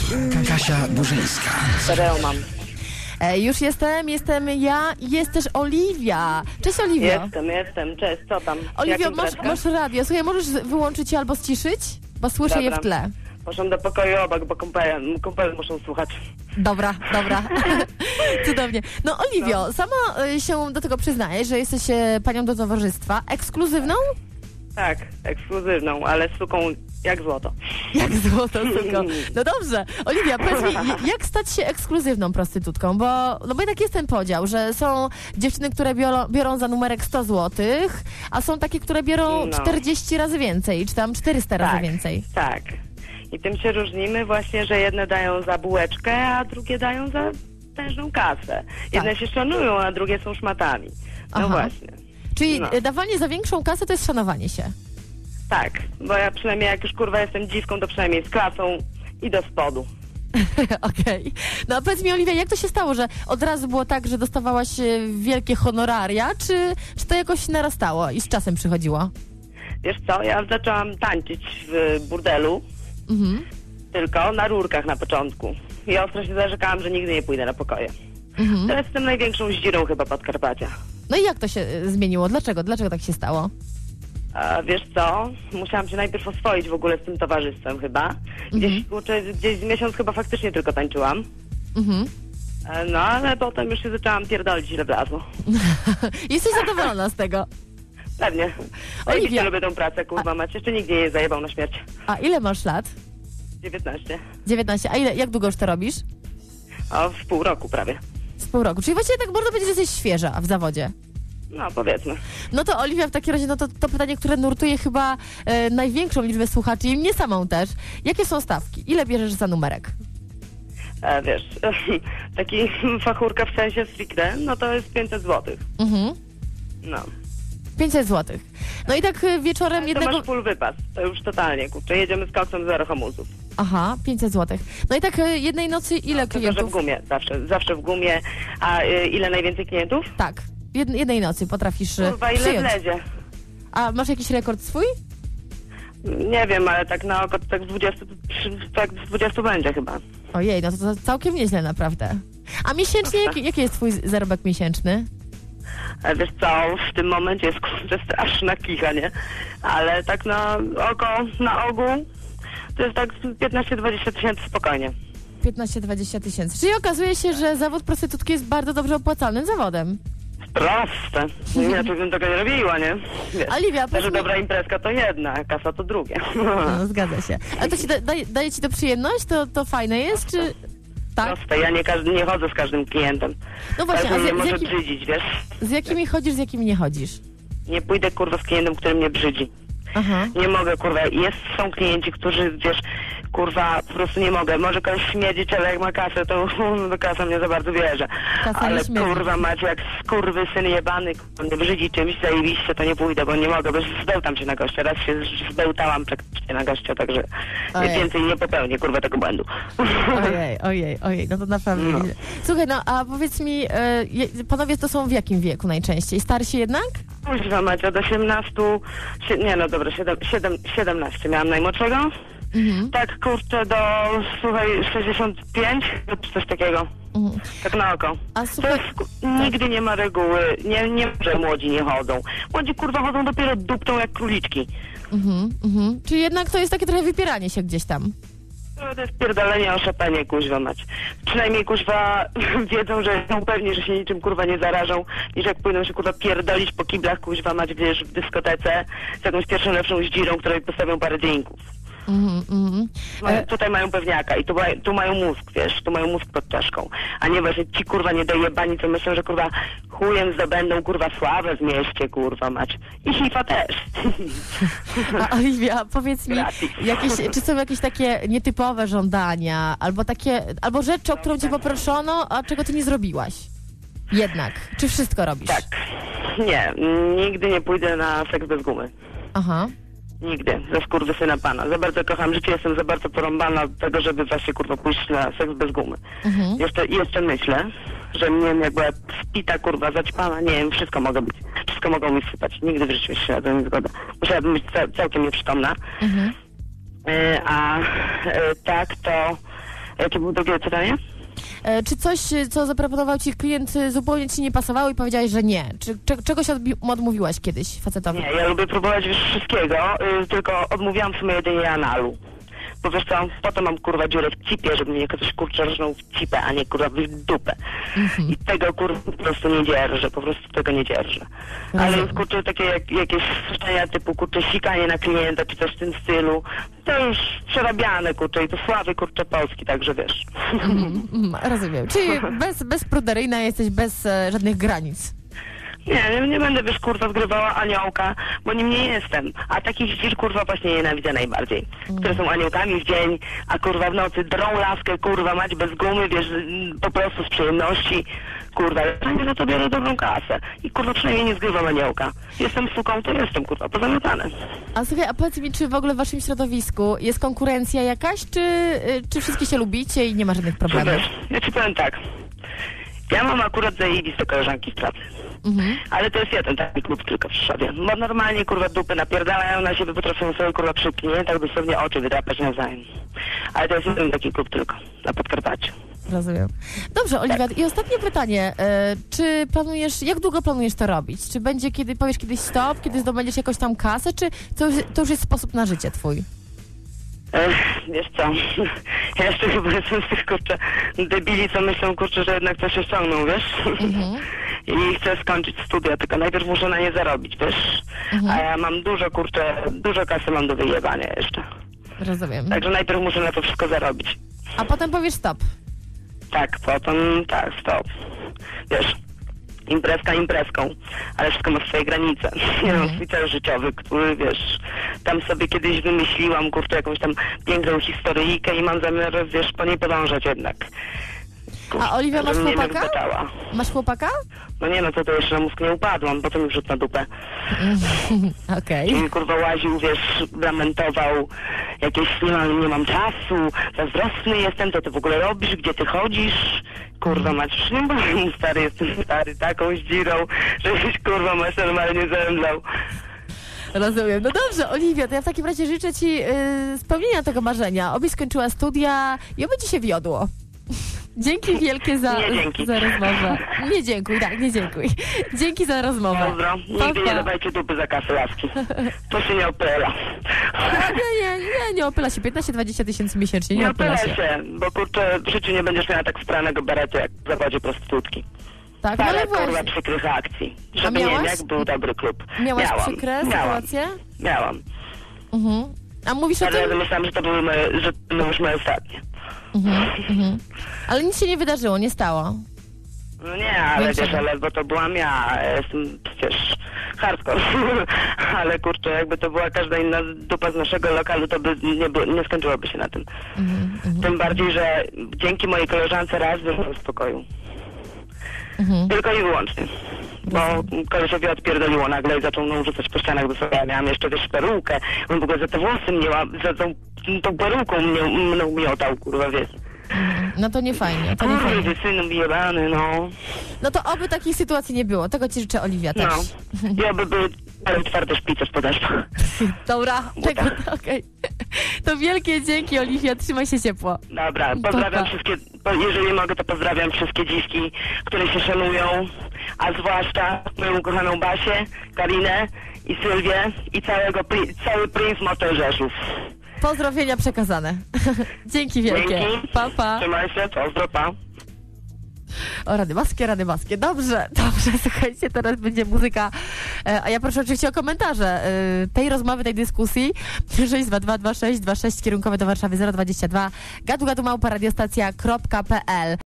Kasia Burzyńska. Stereo mam. Już jestem ja i jest też Oliwia. Cześć, Oliwio. Jestem. Cześć, co tam? Oliwio, masz radio. Słuchaj, możesz wyłączyć je albo ściszyć? Bo słyszę je w tle. Poszłam do pokoju obok, bo kumpele muszą słuchać. Dobra. Cudownie. No, Oliwio, sama się do tego przyznajesz, że jesteś panią do towarzystwa. Ekskluzywną? Tak, ekskluzywną, ale z suką jak złoto. Jak złoto, suko. No dobrze. Oliwia, powiedz mi, jak stać się ekskluzywną prostytutką? Bo jednak jest ten podział, że są dziewczyny, które biorą za numerek 100 zł, a są takie, które biorą 40 razy więcej, czy tam 400 razy więcej. Tak. I tym się różnimy właśnie, że jedne dają za bułeczkę, a drugie dają za tężną kasę. Jedne się szanują, a drugie są szmatami. No właśnie. Czyli dawanie za większą kasę to jest szanowanie się. Tak, bo ja przynajmniej jak już kurwa jestem dziwką, to przynajmniej z klasą i do spodu. Okej. No a powiedz mi, Oliwia, jak to się stało, że od razu było tak, że dostawałaś wielkie honoraria, czy to jakoś narastało i z czasem przychodziło? Wiesz co, ja zaczęłam tańczyć w burdelu, tylko na rurkach na początku. I ostro się zarzekałam, że nigdy nie pójdę na pokoje. Teraz jestem największą zdzirą chyba Podkarpacia. No i jak to się zmieniło? Dlaczego tak się stało? A wiesz co, musiałam się najpierw oswoić w ogóle z tym towarzystwem chyba. Gdzieś z miesiąc chyba faktycznie tylko tańczyłam. No ale potem już się zaczęłam pierdolić, ile wlazło. Jesteś zadowolona z tego? Pewnie. Oliwia, lubię tą pracę, kurwa mać. Jeszcze nigdy nie zajebał na śmierć. A ile masz lat? 19. 19. A jak długo już to robisz? W pół roku prawie. Z pół roku. Czyli właściwie tak można powiedzieć, że jesteś świeża w zawodzie. No, powiedzmy. No to Oliwia, w takim razie, no to pytanie, które nurtuje chyba największą liczbę słuchaczy i mnie samą też. Jakie są stawki? Ile bierzesz za numerek? Wiesz, taki fachurka w sensie stricte, no to jest 500 zł. No. 500 zł. No i tak wieczorem to jednego... masz full wypas, to już totalnie, kurczę, jedziemy z koksem, zero hamulców. Aha, 500 zł. No i tak jednej nocy ile klientów? Tylko, że w gumie, zawsze w gumie. A ile najwięcej klientów? Tak, jednej nocy potrafisz Kurwa, ile przyjąć. wlezie. A masz jakiś rekord swój? Nie wiem, ale tak na oko tak z 20 będzie chyba. Ojej, no to całkiem nieźle naprawdę. A miesięcznie, jaki jest twój zarobek miesięczny? Wiesz co, w tym momencie jest kurczę straszna kicha, nie? Ale tak na ogół to jest tak 15-20 tysięcy spokojnie. 15-20 tysięcy. Czyli okazuje się, że zawód prostytutki jest bardzo dobrze opłacalnym zawodem. Proste. Inaczej bym tego nie robiła, nie? Wiesz, Oliwia, że dobra imprezka to jedna, a kasa to drugie. No, zgadza się. A to ci daje ci to przyjemność? To fajne jest, czy... Tak? Proste, ja nie chodzę z każdym klientem. No właśnie, każdy mnie może brzydzić, wiesz? Z jakimi chodzisz, z jakimi nie chodzisz? Nie pójdę, kurwa, z klientem, który mnie brzydzi. Aha. Nie mogę, kurwa. Są klienci, którzy, wiesz, kurwa, po prostu nie mogę. Może kogoś śmierdzić, ale jak ma kasę, to kasa mnie za bardzo bierze. Ale kurwa, macie jak skurwysyn jebany, kurwa, mnie brzydzi czymś zajebiście, to nie pójdę, bo nie mogę, bo zbełtam się na gościa. Raz się zbełtałam praktycznie na gościa, także więcej nie popełnię, kurwa, tego błędu. Ojej, no to naprawdę nieźle. Słuchaj, no a powiedz mi, panowie to są w jakim wieku najczęściej? Starsi jednak? Kurwa, macie od 18, nie no dobra, 17 miałam najmłodszego. Tak, kurczę, do, słuchaj, 65, czy coś takiego. Tak na oko. A słuchaj, nigdy nie ma reguły, nie, że młodzi nie chodzą. Młodzi, kurwa, chodzą dopiero duptą jak króliczki. Czyli jednak to jest takie trochę wypieranie się gdzieś tam. To jest pierdolenie o szepenie, kuźwa mać. Przynajmniej, kuźwa, wiedzą, że są pewni, że się niczym, kurwa, nie zarażą, niż jak pójdą się, kurwa, pierdolić po kiblach, kuźwa mać, wiesz, w dyskotece z jakąś pierwszą lepszą zdzirą, której postawią parę drinków. Tutaj mają pewniaka i tu mają mózg, wiesz, tu mają mózg pod czaszką, a nie właśnie ci, kurwa, niedojebani, co myślą, że, kurwa, chujem zdobędą, kurwa, sławę w mieście, kurwa, mać. I hifa też. A Oliwia, powiedz mi, czy są jakieś takie nietypowe żądania, albo rzeczy, o którą cię poproszono, a czego ty nie zrobiłaś? Jednak. Czy wszystko robisz? Tak. Nie, nigdy nie pójdę na seks bez gumy. Aha. Nigdy, ze skurwysyna pana. Za bardzo kocham życie, jestem za bardzo porąbana do tego, żeby właśnie, kurwa, pójść na seks bez gumy. Jeszcze myślę, że nie wiem, jak była spita, kurwa, zaćpana, nie wiem, wszystko mogę być. Wszystko mogą mi wsypać. Nigdy w życiu się na to nie zgoda. Musiałabym być całkiem nieprzytomna. A tak to Jakie było drugie pytanie? Czy coś, co zaproponował ci klient, zupełnie ci nie pasowało i powiedziałeś, że nie? Czy czegoś odmówiłaś kiedyś facetowi? Nie, ja lubię próbować wszystkiego, tylko odmówiłam w sumie jedynie analu. Bo wiesz co, potem mam kurwa dziurę w cipie, żeby mnie ktoś kurczę rżnął w cipę, a nie kurwa w dupę. I tego kurwa po prostu nie dzierżę, po prostu tego nie dzierżę. Ale już kurczę takie jakieś słyszenia typu kurczę sikanie na klienta, czy coś w tym stylu, to już przerabiane kurczę i to sławy kurczę Polski, także wiesz. Rozumiem. Czyli bezpruderyjna jesteś, bez żadnych granic. Nie będę, wiesz, kurwa, zgrywała aniołka, bo nim nie jestem. A takich dzir, kurwa, właśnie nienawidzę najbardziej. Które są aniołkami w dzień, a kurwa w nocy drą laskę, kurwa, mać bez gumy, wiesz, po prostu z przyjemności. Kurwa, ja za to biorę dobrą kasę. I kurwa, przynajmniej nie zgrywam aniołka. Jestem suką, to jestem, kurwa, pozamiatane. A słuchaj, a powiedz mi, czy w ogóle w waszym środowisku jest konkurencja jakaś, czy wszyscy się lubicie i nie ma żadnych problemów? Wiesz, ja ci powiem tak. Ja mam akurat zajebiste koleżanki z pracy. Ale to jest jeden taki klub tylko w Rzeszowie. Bo normalnie, kurwa, dupy napierdalają na siebie, potrafią sobie, kurwa, przy klientach dosłownie oczy wydrapać nawzajem. Ale to jest jeden taki klub tylko na Podkarpaciu. Rozumiem. Dobrze, Oliwia, i ostatnie pytanie. Czy planujesz, jak długo planujesz to robić? Czy będzie, kiedy powiesz kiedyś stop, kiedy zdobędziesz jakąś tam kasę, czy to już jest sposób na życie twój? Wiesz co, ja jeszcze chyba jestem z tych, kurczę, debili, co myślą, kurczę, że jednak coś się ściągną, wiesz? I chcę skończyć studia, tylko najpierw muszę na nie zarobić, wiesz? A ja mam dużo kasy mam do wyjebania jeszcze. Rozumiem. Także najpierw muszę na to wszystko zarobić. A potem powiesz stop. Tak, potem, tak, stop. Wiesz, imprezka imprezką, ale wszystko ma swoje granice. Ja mam swój cel życiowy, który, wiesz, tam sobie kiedyś wymyśliłam, kurczę, jakąś tam piękną historyjkę i mam zamiar, wiesz, po niej podążać jednak. A Oliwia, masz chłopaka? Wygotała. Masz chłopaka? No nie, no to jeszcze na mózg nie upadłam, potem już rzut na dupę. Okej. I kurwa łaził, wiesz, lamentował jakieś, nie mam czasu, zazdrosny jestem, co ty w ogóle robisz, gdzie ty chodzisz? Kurwa mać, stary, jestem stary, taką zdzirą, żebyś kurwa masz normalnie zemdlał. Rozumiem. No dobrze, Oliwia, to ja w takim razie życzę ci spełnienia tego marzenia. Obyś skończyła studia i oby ci się wiodło. Dzięki wielkie za rozmowę. Nie dziękuj, tak, nie dziękuj. Dzięki za rozmowę. Dobra, nigdy nie dawajcie dupy za kasę, laski. To się nie opyla. Nie opyla się. 15-20 tysięcy miesięcznie, nie opyla się. Bo kurczę, w życiu nie będziesz miała tak spranego beretu jak w zawodzie prostytutki. Tak, no ale kurwa właśnie. przykrych akcji. Żeby nie wiem, jak był dobry klub. Miałaś przykre sytuacje? Miałam. A mówisz o tym? Ale myślałam, że to były już moje ostatnie. Ale nic się nie wydarzyło, nie stało. No nie, ale wiesz, bo to byłam ja jestem przecież hardcore. Ale kurczę, jakby to była każda inna dupa z naszego lokalu, to by nie skończyłoby się na tym. Tym bardziej, że dzięki mojej koleżance raz wyszłam z pokoju. Tylko i wyłącznie. Bo kolesiowi odpierdoliło nagle i zaczął mną rzucać po ścianach, bo sobie ja miałam jeszcze, wiesz, perukę. On w ogóle za te włosy mnie, za tą peruką mną miotał, kurwa, wiesz. No to nie fajnie, to nie fajnie. Kurwa, synu jebany, no. No to oby takiej sytuacji nie było. Tego ci życzę, Oliwia, też. No. I oby były twarde szpice w podeszwach. Dobra, okej. To wielkie dzięki, Oliwia, trzymaj się ciepło. Dobra, pozdrawiam wszystkie, jeżeli mogę, to pozdrawiam wszystkie dziwki, które się szanują, a zwłaszcza moją ukochaną Basię, Karinę i Sylwię i cały Prince Motel Rzeszów. Pozdrowienia przekazane. Dzięki wielkie. Dzięki. Pa, pa. Trzymaj się, pozdro, pa. O, rady maskie. Dobrze, słuchajcie, teraz będzie muzyka. A ja proszę oczywiście o komentarze tej rozmowy, tej dyskusji. 6222626 kierunkowe do Warszawy 022 gadu@radiostacja.pl